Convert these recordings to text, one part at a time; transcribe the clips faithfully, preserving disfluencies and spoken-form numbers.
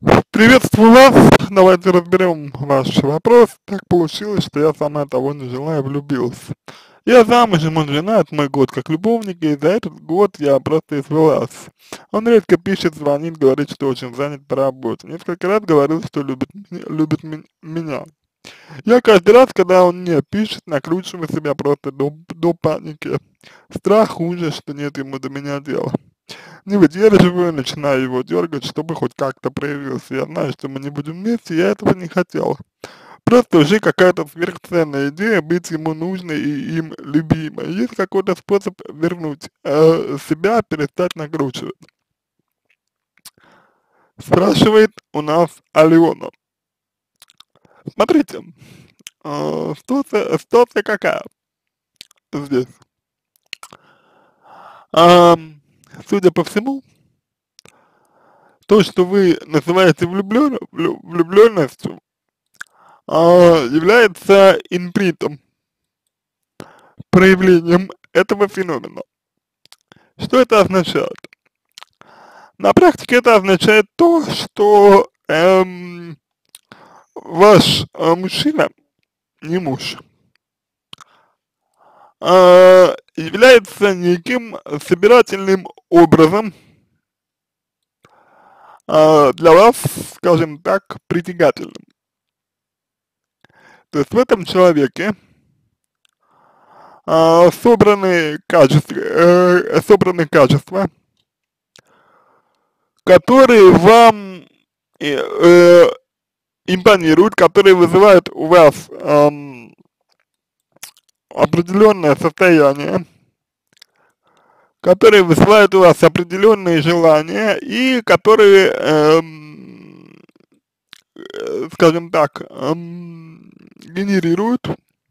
Приветствую вас. Давайте разберем ваш вопрос. Так получилось, что я сама того не желая влюбился. Я замужем, он женат, мой год как любовники, и за этот год я просто извелась. Он редко пишет, звонит, говорит, что очень занят по работе. Несколько раз говорил, что любит, м- любит ми- меня. Я каждый раз, когда он мне пишет, накручиваю себя просто до, до паники. Страх, ужас, что нет ему до меня дела. Не выдерживаю, начинаю его дергать, чтобы хоть как-то проявился. Я знаю, что мы не будем вместе, я этого не хотела. Просто уже какая-то сверхценная идея быть ему нужной и им любимой. Есть какой-то способ вернуть э, себя, перестать накручивать. Спрашивает у нас Алена. Смотрите, э, ситуация, ситуация какая здесь? Ам, Судя по всему, то, что вы называете влюблен, влюбленностью, а, является импринтом, проявлением этого феномена. Что это означает? На практике это означает то, что эм, ваш э, мужчина, не муж, а, является неким собирательным образом а, для вас, скажем так, притягательным. То есть в этом человеке а, собраны качества, э, собраны качества, которые вам э, э, импонируют, которые вызывают у вас эм, определенное состояние, которые вызывают у вас определенные желания и которые, эм, э, скажем так, эм, генерируют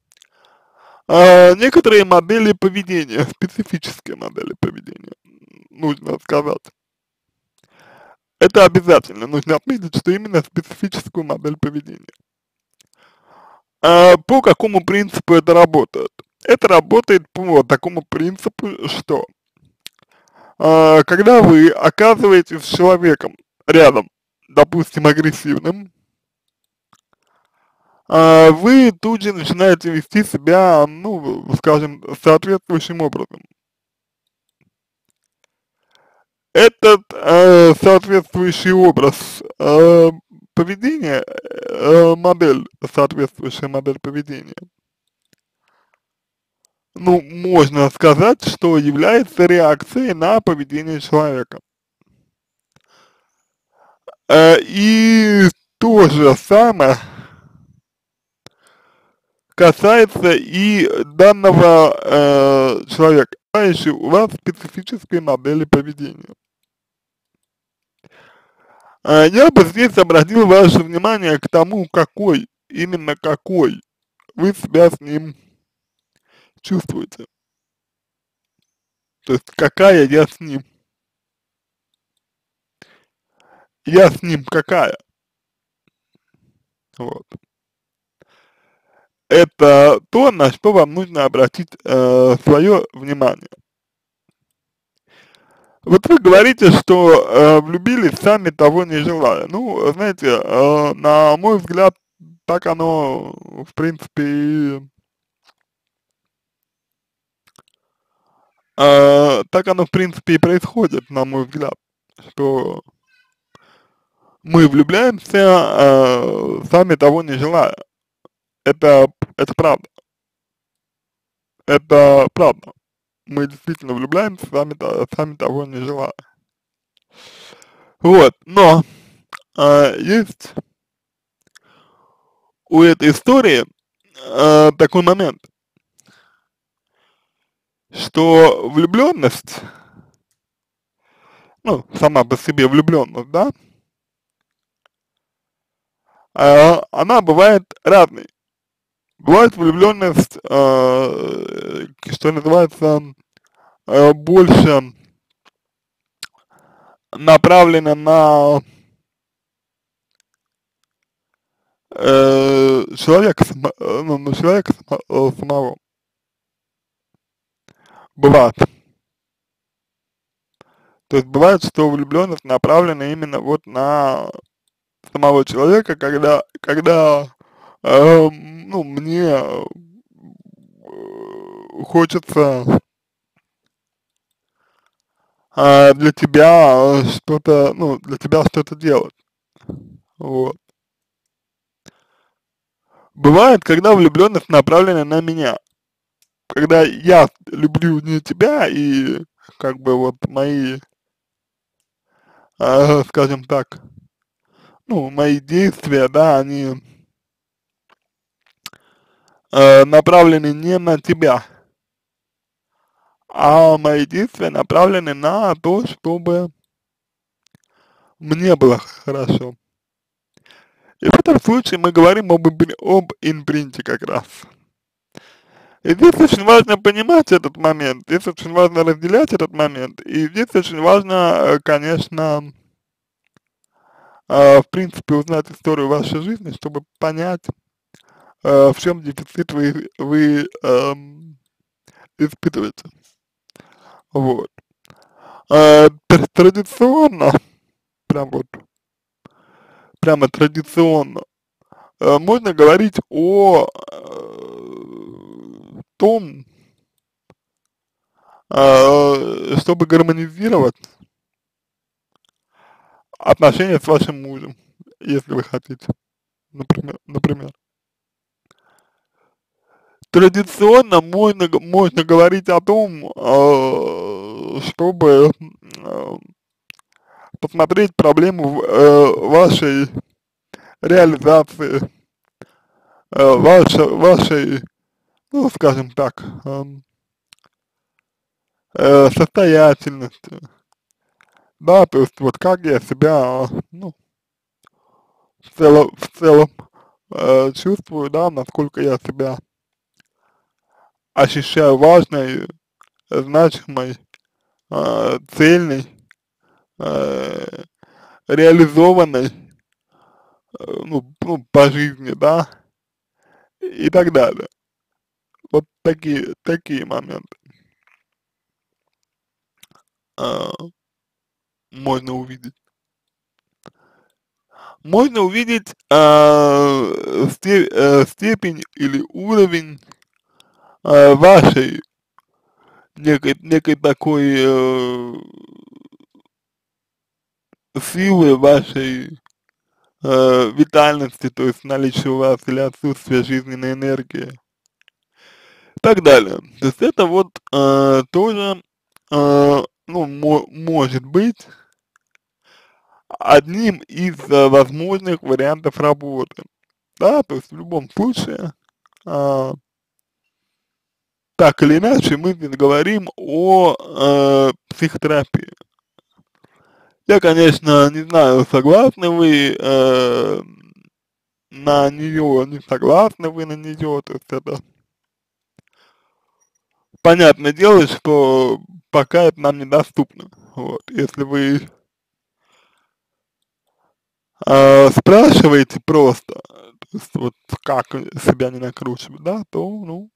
э, некоторые модели поведения, специфические модели поведения, нужно сказать. Это обязательно, нужно отметить, что именно специфическую модель поведения. А, по какому принципу это работает? Это работает по такому принципу, что а, когда вы оказываетесь с человеком рядом, допустим, агрессивным, а, вы тут же начинаете вести себя, ну, скажем, соответствующим образом. Этот э, соответствующий образ э, поведения, э, модель, соответствующая модель поведения, ну, можно сказать, что является реакцией на поведение человека. Э, и то же самое касается и данного э, человека, знаете, у вас специфические модели поведения. Э, я бы здесь обратил ваше внимание к тому, какой, именно какой вы себя с ним чувствуете. То есть какая я с ним, я с ним какая. Вот. Это то, на что вам нужно обратить э, свое внимание. Вот вы говорите, что э, влюбились сами того не желая. Ну, знаете, э, на мой взгляд, так оно, в принципе, и, э, так оно, в принципе, и происходит, на мой взгляд, что мы влюбляемся э, сами того не желая. Это, это правда. Это правда. Мы действительно влюбляемся, сами, то- сами того не желая. Вот, но э, есть у этой истории э, такой момент, что влюбленность, ну, сама по себе влюбленность, да, э, она бывает разной. Бывает влюбленность, э, что называется, э, больше направлена на э, человека, само- э, ну, на человека само- э, самого. Бывает. То есть бывает, что влюбленность направлена именно вот на самого человека, когда, когда, эм, ну, мне э, хочется э, для тебя э, что-то, ну, для тебя что-то делать, вот. Бывает, когда влюбленность направлена на меня, когда я люблю не тебя и как бы вот мои, э, скажем так, ну, мои действия, да, они э, направлены не на тебя, а мои действия направлены на то, чтобы мне было хорошо. И в этом случае мы говорим об, импри- об импринте как раз. И здесь очень важно понимать этот момент, здесь очень важно разделять этот момент, и здесь очень важно, э, конечно, э, в принципе, узнать историю вашей жизни, чтобы понять, э, в чем дефицит вы, вы эм, испытываете. Вот. Э, тр- традиционно, прям вот, прямо традиционно, э, можно говорить о э, том, э, чтобы гармонизировать отношения с вашим мужем, если вы хотите, например, например. Традиционно можно, г- можно говорить о том, э, чтобы э, посмотреть проблему в э, вашей реализации, э, вашей, вашей, ну, скажем так, эм, э, состоятельности, да, то есть вот как я себя, ну, в целом, в целом э, чувствую, да, насколько я себя ощущаю важной, значимой, э, цельной, э, реализованной, э, ну, ну, по жизни, да, и так далее. Вот такие, такие моменты э, можно увидеть. Можно увидеть э, сте- э, степень или уровень э, вашей некой, некой такой э, силы, вашей э, витальности, то есть наличие у вас или отсутствие жизненной энергии и так далее. То есть это вот э, тоже, э, ну, мо может быть одним из э, возможных вариантов работы, да, то есть в любом случае, э, так или иначе, мы здесь говорим о э, психотерапии. Я, конечно, не знаю, согласны вы э, на нее, не согласны вы на нее, то есть это понятное дело, что пока это нам недоступно. Вот, если вы э, спрашиваете просто, то есть вот как себя не накручивать, да, то, ну,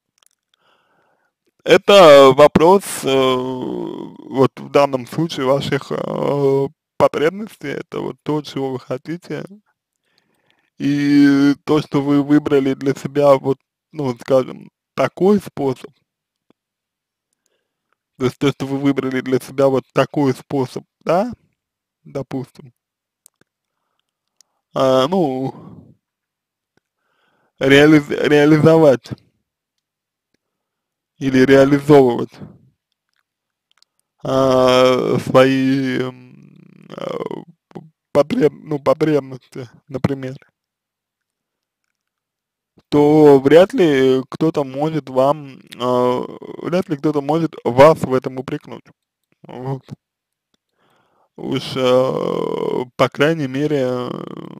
это вопрос, э, вот в данном случае ваших э, потребностей, это вот то, чего вы хотите, и то, что вы выбрали для себя, вот, ну, скажем, такой способ, то есть то, что вы выбрали для себя вот такой способ, да, допустим, а, ну, реализ реализовать или реализовывать а, свои м, а, потреб, ну, потребности, например, то вряд ли кто-то может вам, а, вряд ли кто-то может вас в этом упрекнуть. Вот. Уж, а, по крайней мере, э,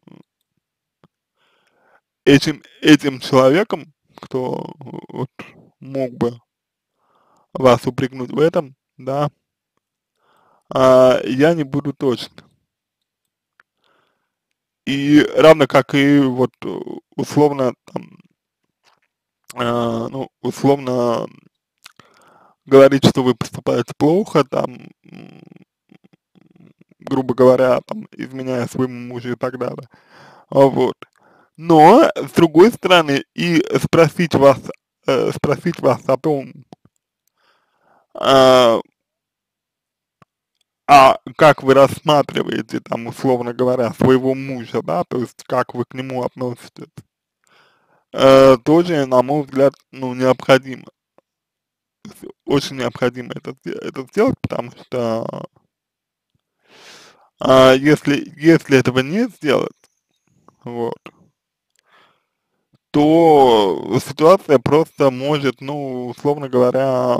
этим, этим человеком, кто вот мог бы вас упрекнуть в этом, да, а, я не буду точно. И равно как и вот э, условно, там, а, ну, условно говорить, что вы поступаете плохо, там, грубо говоря, там, изменяя своему мужу и так далее. А, вот. Но, с другой стороны, и спросить вас, э, спросить вас о том, а, а как вы рассматриваете, там, условно говоря, своего мужа, да, то есть как вы к нему относитесь, э, тоже, на мой взгляд, ну, необходимо, очень необходимо это, сде- это сделать, потому что а, если, если этого не сделать, вот, то ситуация просто может, ну, условно говоря,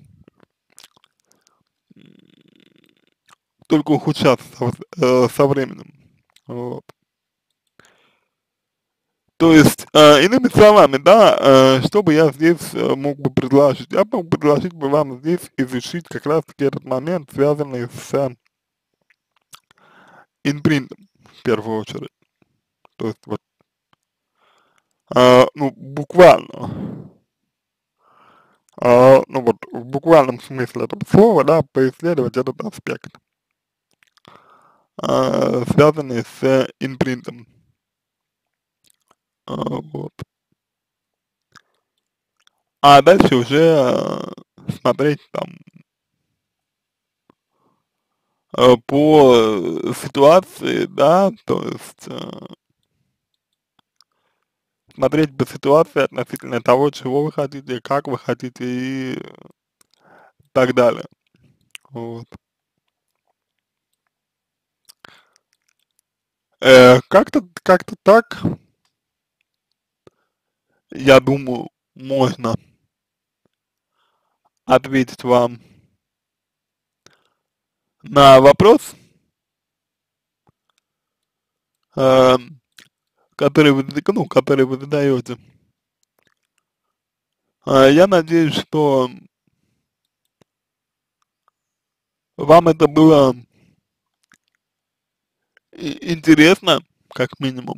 только ухудшаться со, э, со временем. Вот. То есть, э, иными словами, да, э, что бы я здесь э, мог бы предложить? Я мог бы предложить бы вам здесь изучить как раз-таки этот момент, связанный с э, инпринтом, в первую очередь. То есть, вот, э, ну, буквально, э, ну, вот, в буквальном смысле этого слова, да, поисследовать этот аспект, э, связанный с инпринтом. Э, вот. А дальше уже э, смотреть там э, по э, ситуации, да, то есть э, смотреть по ситуации относительно того, чего вы хотите, как вы хотите и так далее. Вот. Э, как-то, как-то так, я думаю, можно ответить вам на вопрос, э, который вы, ну, который вы задаете. Э, я надеюсь, что вам это было и- интересно, как минимум,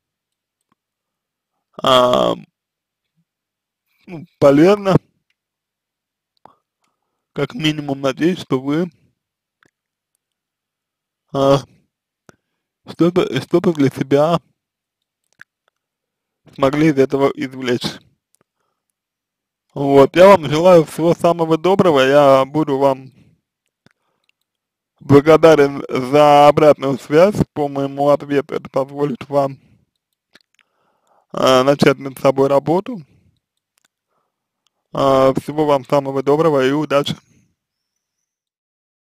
а, ну, полезно, как минимум, надеюсь, что вы а, что-то что-то для себя смогли из этого извлечь. Вот, я вам желаю всего самого доброго, я буду вам благодарен за обратную связь по моему ответу, это позволит вам а, начать над собой работу. А, всего вам самого доброго и удачи.